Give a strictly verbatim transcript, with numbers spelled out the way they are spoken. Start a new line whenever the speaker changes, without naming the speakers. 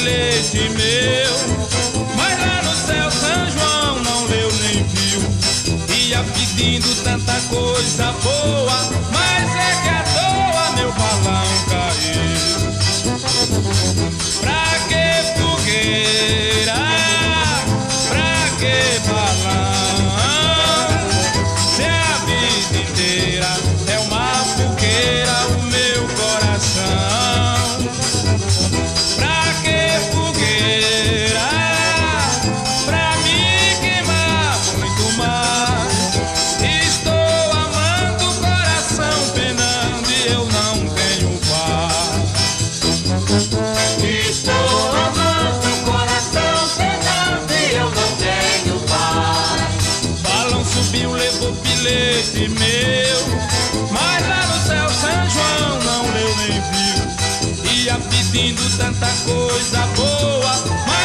bilhete meu, mas lá no céu São João não leu nem viu. Ia pedindo tanta coisa boa, mas é que à toa meu balão caiu. Pra que fogueira? Pra que balão? Se a vida inteira é uma fogueira o meu coração. Pra que fogueira? Pra me queimar muito mais. Estou amando o coração penando e eu não tenho paz.
Estou amando o coração penando e eu não tenho paz.
Balão subiu, levou bilhete meu, mas lá no céu São João não leu nem viu. Ia pedindo tanta coisa boa, mas